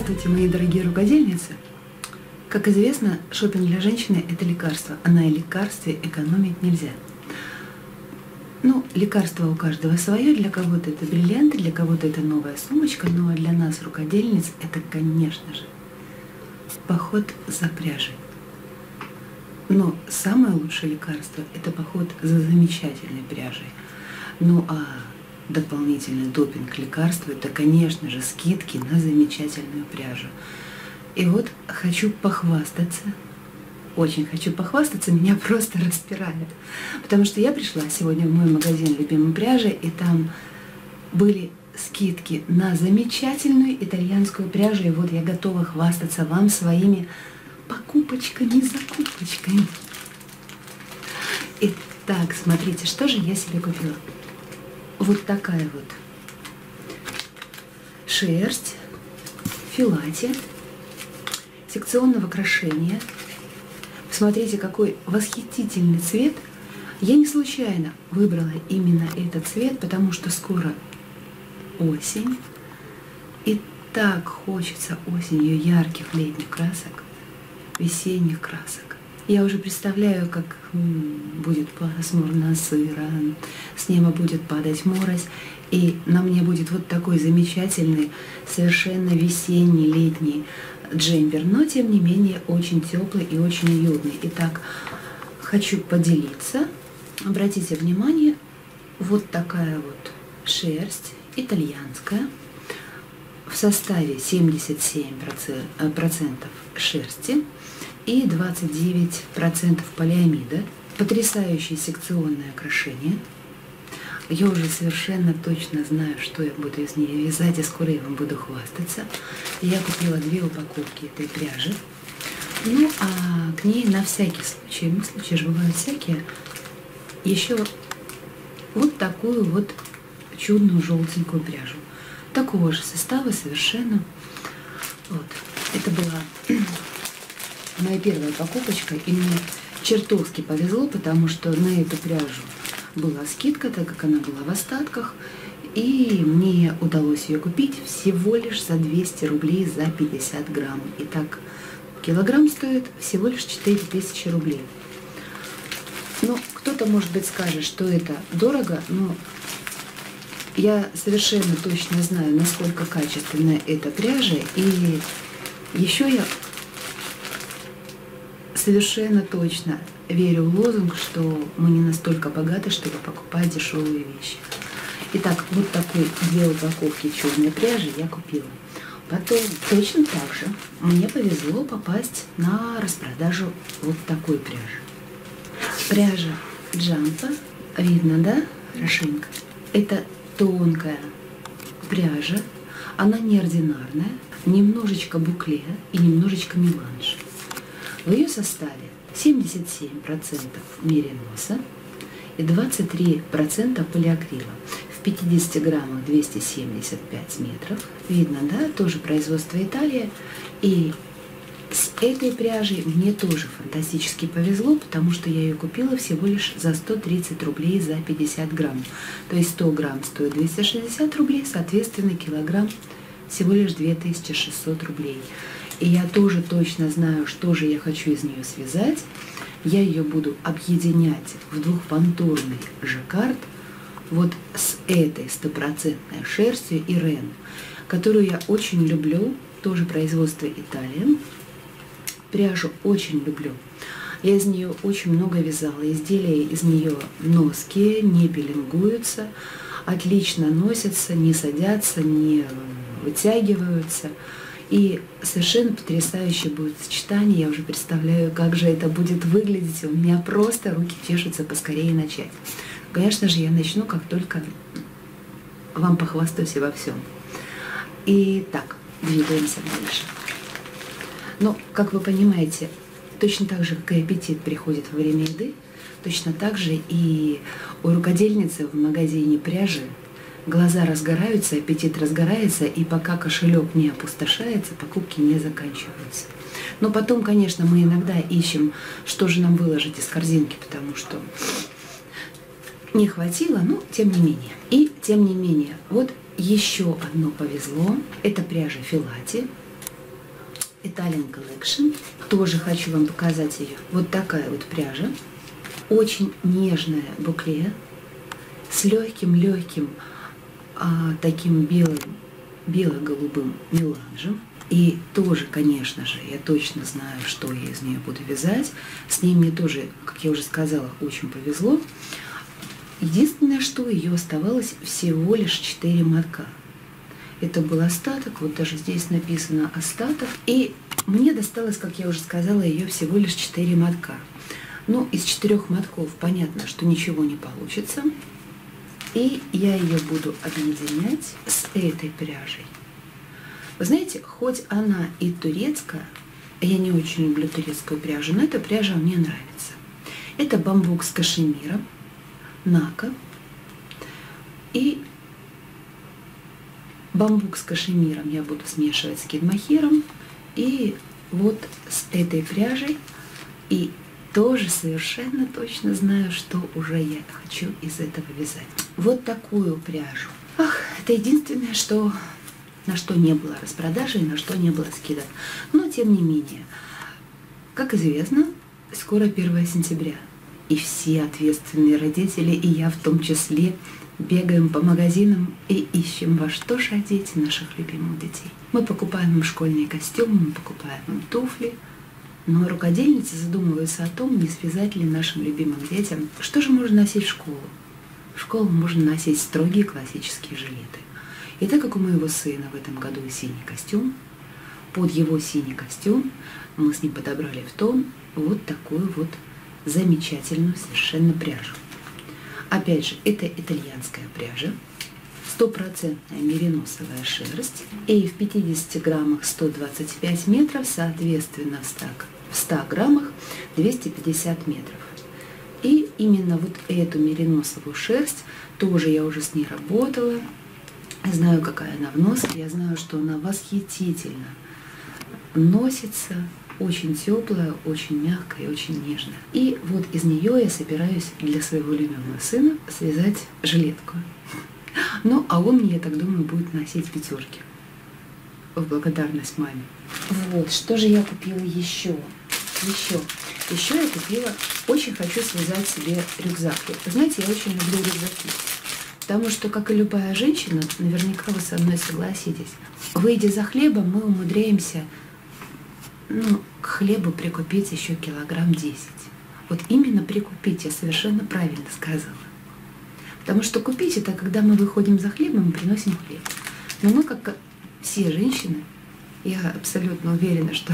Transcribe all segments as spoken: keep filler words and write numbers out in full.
Здравствуйте, мои дорогие рукодельницы! Как известно, шопинг для женщины – это лекарство, а на лекарстве экономить нельзя. Ну, лекарство у каждого свое, для кого-то это бриллианты, для кого-то это новая сумочка, но для нас, рукодельниц, это, конечно же, поход за пряжей. Но самое лучшее лекарство – это поход за замечательной пряжей. Ну а дополнительный допинг лекарства – это, конечно же, скидки на замечательную пряжу. И вот хочу похвастаться, очень хочу похвастаться, меня просто распирает. Потому что я пришла сегодня в мой магазин любимой пряжи, и там были скидки на замечательную итальянскую пряжу. И вот я готова хвастаться вам своими покупочками, закупочками. Итак, смотрите, что же я себе купила. Вот такая вот шерсть, филати, секционного крошения. Смотрите, какой восхитительный цвет. Я не случайно выбрала именно этот цвет, потому что скоро осень. И так хочется осенью ярких летних красок, весенних красок. Я уже представляю, как будет пасмурно, сыро, с неба будет падать морось, и на мне будет вот такой замечательный, совершенно весенний, летний джемпер, но тем не менее очень теплый и очень уютный. Итак, хочу поделиться. Обратите внимание, вот такая вот шерсть итальянская в составе семьдесят семь процентов шерсти и двадцать девять процентов полиамида. Потрясающее секционное окрашение. Я уже совершенно точно знаю, что я буду из нее вязать, и скоро я вам буду хвастаться. Я купила две упаковки этой пряжи. Ну, а к ней на всякий случай, ну, случаи же бывают всякие, еще вот такую вот чудную желтенькую пряжу. Такого же состава совершенно. Вот. Это была моя первая покупочка, и мне чертовски повезло, потому что на эту пряжу была скидка, так как она была в остатках, и мне удалось ее купить всего лишь за двести рублей за пятьдесят грамм. Итак, килограмм стоит всего лишь четыре тысячи рублей. Ну, кто-то, может быть, скажет, что это дорого, но я совершенно точно знаю, насколько качественная эта пряжа, и еще я совершенно точно верю в лозунг, что мы не настолько богаты, чтобы покупать дешевые вещи. Итак, вот такой две упаковки черной пряжи я купила. Потом точно так же мне повезло попасть на распродажу вот такой пряжи. Пряжа Джампа, видно, да, хорошенько? Это тонкая пряжа, она неординарная, немножечко букле и немножечко меланж. В ее составе семьдесят семь процентов мериноса и двадцать три процента полиакрила. В пятидесяти граммах двести семьдесят пять метров. Видно, да? Тоже производство Италия. И с этой пряжей мне тоже фантастически повезло, потому что я ее купила всего лишь за сто тридцать рублей за пятьдесят грамм. То есть сто грамм стоит двести шестьдесят рублей, соответственно, килограмм всего лишь две тысячи шестьсот рублей. И я тоже точно знаю, что же я хочу из нее связать. Я ее буду объединять в двухпонтурный жаккард вот с этой стопроцентной шерстью Ирен, которую я очень люблю, тоже производство Италия. Пряжу очень люблю. Я из нее очень много вязала. Изделия из нее носки, не пеленгуются, отлично носятся, не садятся, не вытягиваются. И совершенно потрясающее будет сочетание. Я уже представляю, как же это будет выглядеть. У меня просто руки чешутся поскорее начать. Конечно же, я начну, как только вам похвастаюсь во всем. Итак, двигаемся дальше. Но, как вы понимаете, точно так же, как и аппетит приходит во время еды, точно так же и у рукодельницы в магазине пряжи глаза разгораются, аппетит разгорается, и пока кошелек не опустошается, покупки не заканчиваются. Но потом, конечно, мы иногда ищем, что же нам выложить из корзинки, потому что не хватило, но тем не менее. И тем не менее, вот еще одно повезло. Это пряжа филати. Italian Collection. Тоже хочу вам показать ее. Вот такая вот пряжа. Очень нежная букле с легким-легким а, таким белым, бело-голубым меланжем. И тоже, конечно же, я точно знаю, что я из нее буду вязать. С ней мне тоже, как я уже сказала, очень повезло. Единственное, что ее оставалось всего лишь четыре мотка. Это был остаток, вот даже здесь написано остаток. И мне досталось, как я уже сказала, ее всего лишь четыре мотка. Ну, из четырех мотков понятно, что ничего не получится. И я ее буду объединять с этой пряжей. Вы знаете, хоть она и турецкая, я не очень люблю турецкую пряжу, но эта пряжа мне нравится. Это бамбук с кашемиром, нака. И бамбук с кашемиром я буду смешивать с кидмахером. И вот с этой пряжей. И тоже совершенно точно знаю, что уже я хочу из этого вязать. Вот такую пряжу. Ах, это единственное, что, на что не было распродажи и на что не было скидок. Но тем не менее, как известно, скоро первое сентября. И все ответственные родители, и я в том числе, бегаем по магазинам и ищем, во что же одеть наших любимых детей. Мы покупаем им школьные костюмы, мы покупаем им туфли. Но рукодельницы задумываются о том, не связать ли нашим любимым детям, что же можно носить в школу. В школу можно носить строгие классические жилеты. И так как у моего сына в этом году синий костюм, под его синий костюм мы с ним подобрали в тон вот такую вот замечательную совершенно пряжу. Опять же, это итальянская пряжа, стопроцентная мериносовая шерсть, и в пятидесяти граммах сто двадцать пять метров, соответственно, в ста граммах двести пятьдесят метров. И именно вот эту мериносовую шерсть, тоже я уже с ней работала, знаю, какая она в носке, я знаю, что она восхитительно носится, очень теплая, очень мягкая и очень нежная. И вот из нее я собираюсь для своего любимого сына связать жилетку. Ну, а он, я так думаю, будет носить пятерки в благодарность маме. Вот, что же я купила еще? Еще. Еще я купила, очень хочу связать себе рюкзак. Вы знаете, я очень люблю рюкзаки. Потому что, как и любая женщина, наверняка вы со мной согласитесь, выйдя за хлебом, мы умудряемся, ну, к хлебу прикупить еще килограмм десять. Вот именно прикупить, я совершенно правильно сказала. Потому что купить — это когда мы выходим за хлебом и приносим хлеб. Но мы, как все женщины, я абсолютно уверена, что,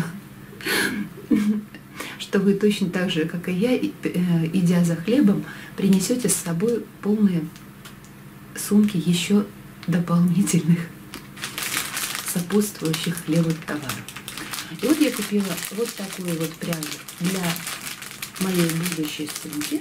что вы точно так же, как и я, идя за хлебом, принесете с собой полные сумки еще дополнительных сопутствующих хлебу товаров. И вот я купила вот такую вот пряжу для моей будущей сумки.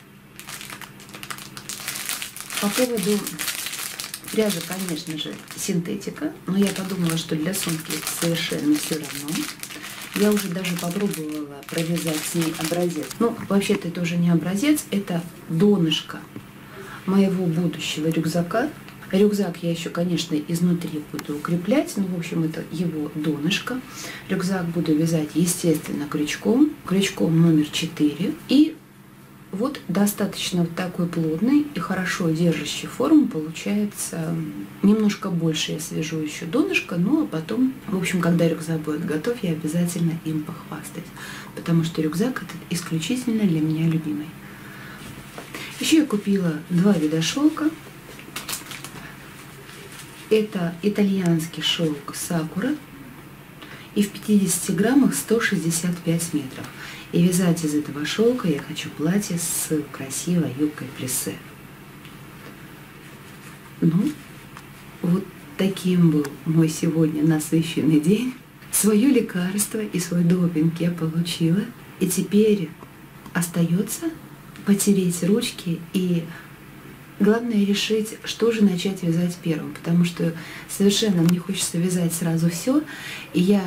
По поводу пряжи, конечно же, синтетика, но я подумала, что для сумки совершенно все равно. Я уже даже попробовала провязать с ней образец. Ну, вообще-то это уже не образец, это донышко моего будущего рюкзака. Рюкзак я еще, конечно, изнутри буду укреплять, но, в общем, это его донышко. Рюкзак буду вязать, естественно, крючком, крючком номер четыре. И вот достаточно вот такой плотный и хорошо держащий форму получается. Немножко больше я свяжу еще донышко, ну а потом, в общем, когда рюкзак будет готов, я обязательно им похвастаюсь, потому что рюкзак этот исключительно для меня любимый. Еще я купила два вида шелка. Это итальянский шелк Сакура, и в пятидесяти граммах сто шестьдесят пять метров. И вязать из этого шелка я хочу платье с красивой юбкой плиссе. Ну, вот таким был мой сегодня насыщенный день. Свое лекарство и свой допинг я получила. И теперь остается потереть ручки и, главное, решить, что же начать вязать первым. Потому что совершенно мне хочется вязать сразу все. И я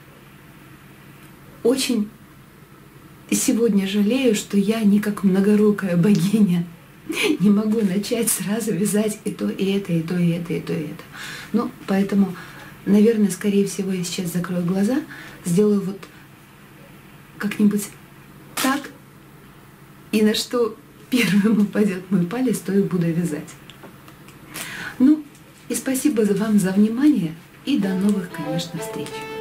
очень сегодня жалею, что я не как многорукая богиня не могу начать сразу вязать и то, и это, и то, и это, и то, и это. Ну, поэтому наверное, скорее всего, я сейчас закрою глаза, сделаю вот как-нибудь так, и на что первым упадет мой палец, то и буду вязать. Ну, и спасибо вам за внимание, и до новых, конечно, встреч.